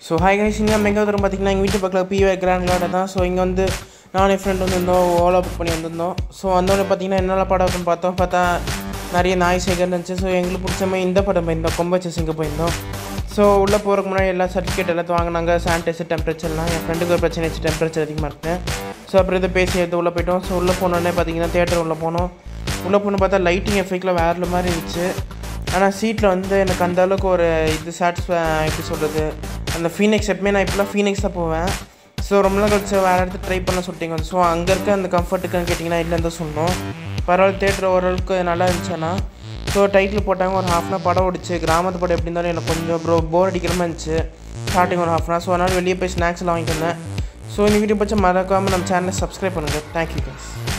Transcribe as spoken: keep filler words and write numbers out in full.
So hi guys, இங்கே நம்ம எங்கே வந்துடும் பார்த்தீங்கன்னா எங்கள் வீட்டு பக்கத்தில் பிஓ கிராண்ட் லாட் தான். ஸோ இங்கே வந்து நான் என் ஃப்ரெண்ட் வந்து இருந்தோம், ஓலா புக் பண்ணி வந்திருந்தோம். ஸோ வந்தோடனே பார்த்தீங்கன்னா என்னென்ன படம் இருக்குன்னு பார்த்தோம். பார்த்தா நிறைய நாய் சேகர் இருந்துச்சு. ஸோ எங்களுக்கு பிடிச்ச மாதிரி இந்த படம் போயிருந்தோம், கொம்பச்சஸ் இங்கே போயிருந்தோம். ஸோ உள்ளே போகிறதுக்கு முன்னாடி எல்லா சர்டிஃபிகேட் எல்லாத்தையும் வாங்கினாங்க, சானிடைசர், டெம்பரேச்சர்லாம். என் ஃப்ரெண்டுக்கு ஒரு பிரச்சனை வச்சு டெம்பரேச்சர் அதிகமாக இருக்கேன். ஸோ அப்புறம் இதை பேசி எடுத்து உள்ளே போய்ட்டோம். ஸோ உள்ளே போனோடனே பார்த்தீங்கன்னா தேட்டர் உள்ளே போனோம். உள்ளே போன பார்த்தா லைட்டிங் எஃபெக்டில் வேறு மாதிரி இருந்துச்சு. ஆனால் சீட்டில் வந்து எனக்கு அந்த அளவுக்கு ஒரு இது சாட்டிஸ்ஃபை எப்படி சொல்கிறது, அந்த ஃபீனிக்ஸ் எப்பவுமே நான் இப்போலாம் ஃபீனிக்ஸ் தான் போவேன். ஸோ ரொம்ப நாள் கழிச்சு வேறு இடத்துல ட்ரை பண்ண சொல்லிட்டீங்க. ஸோ அங்கே இருக்க அந்த கம்ஃபர்ட்டுக்குன்னு கேட்டிங்கன்னா இல்லைன்னு தான் சொன்னோம். பரவாயில்ல, தேட்டர் ஓரளவுக்கு நல்லா இருந்துச்சுன்னா. ஸோ டைட்டில் போட்டாங்க, ஒரு ஹாஃப் அன் ஹவர் படம் ஓடிச்சு. கிராமத்து படம் எப்படி இருந்தாலும் எனக்கு கொஞ்சம் ப்ரோ போர் அடிக்கிற மாதிரி இருந்துச்சு ஸ்டார்டிங் ஒரு ஹாஃப் அன் ஹவர். ஸோ அதனால் வெளியே போய் ஸ்நாக்ஸ்லாம் வாங்கிட்டு வந்தேன். ஸோ இந்த வீடியோ பற்றி மறக்காமல் நம்ம சேனலை சப்ஸ்கிரைப் பண்ணுங்கள். Thank you guys.